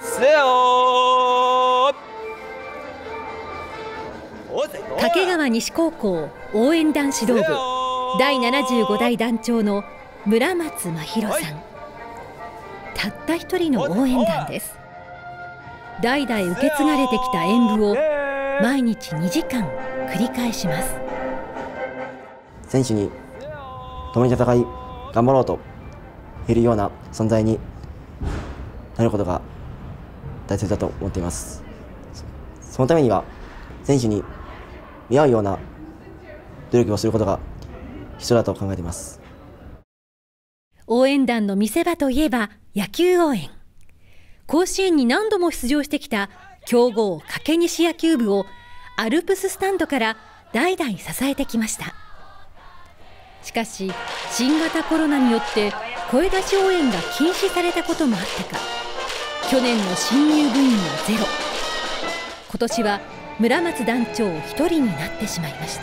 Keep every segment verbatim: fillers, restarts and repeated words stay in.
掛川西高校応援団指導部だいななじゅうご代団長の村松真弘さん、たった一人の応援団です。代々受け継がれてきた演舞を毎日にじかん繰り返します。 選手に共に戦い頑張ろうと言えるような存在になることが大切だと思っています。そのためには選手に見合うような努力をすることが必要だと考えています。 応援団の見せ場といえば野球応援。甲子園に何度も出場してきた強豪掛西野球部をアルプススタンドから代々支えてきました。しかし新型コロナによって声出し応援が禁止されたこともあってか、去年の新入部員はゼロ。今年は村松団長一人になってしまいました。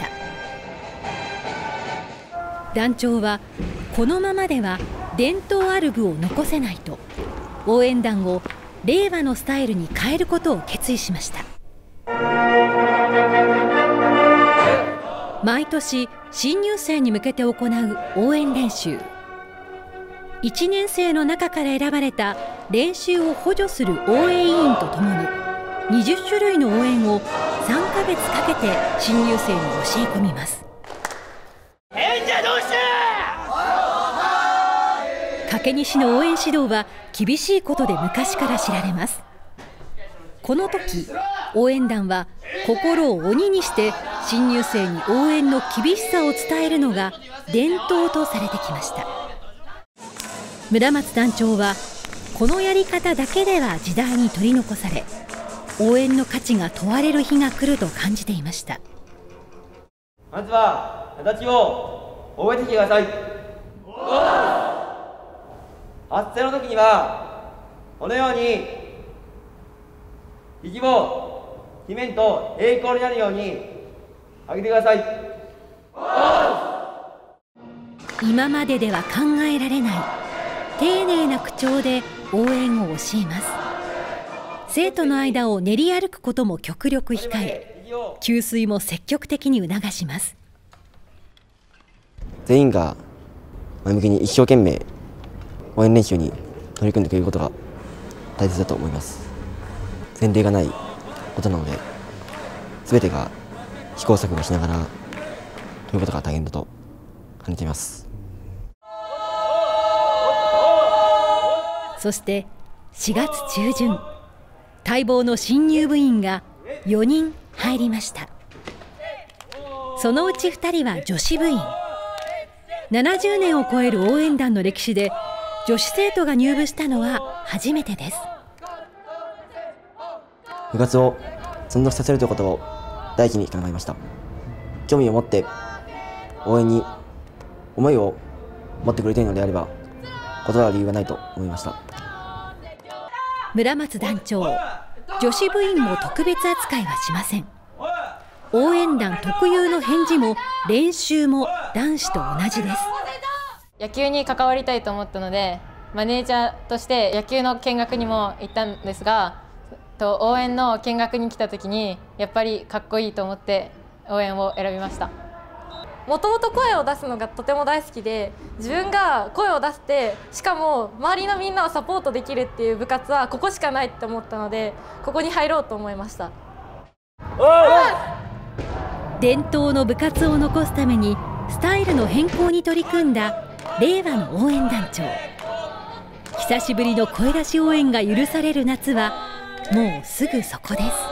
団長はこのままでは伝統ある部を残せないと、応援団を令和のスタイルに変えることを決意しました。毎年新入生に向けて行う応援練習。いちねん生の中から選ばれた練習を補助する応援委員とともににじゅっ種類の応援をさんかげつかけて新入生に教え込みます。掛西の応援指導は厳しいことで昔から知られます。この時応援団は心を鬼にして新入生に応援の厳しさを伝えるのが伝統とされてきました。村松団長はこのやり方だけでは時代に取り残され、応援の価値が問われる日が来ると感じていました。 まずは形を覚えてきてください。発声の時にはこのように息を地面と平行になるように上げてください。 今まででは考えられない丁寧な口調で応援を教えます。生徒の間を練り歩くことも極力控え、給水も積極的に促します。 全員が前向きに一生懸命応援練習に取り組んでくれることが大切だと思います。前例がないことなので、全てが試行錯誤しながらということが大変だと感じています。 そしてしがつ中旬、待望の新入部員がよにん入りました。そのうちふたりは女子部員。ななじゅうねんを超える応援団の歴史で女子生徒が入部したのは初めてです。 部活を存続させるということを第一に考えました。興味を持って応援に思いを持ってくれているのであれば断る理由がないと思いました。 村松団長、女子部員も特別扱いはしません。応援団特有の返事も練習も男子と同じです。 野球に関わりたいと思ったので、マネージャーとして野球の見学にも行ったんですが、と応援の見学に来た時にやっぱりかっこいいと思って応援を選びました。 もともと声を出すのがとても大好きで、自分が声を出して、しかも周りのみんなをサポートできるっていう部活はここしかないって思ったので、ここに入ろうと思いました。 伝統の部活を残すためにスタイルの変更に取り組んだ令和の応援団長。久しぶりの声出し応援が許される夏はもうすぐそこです。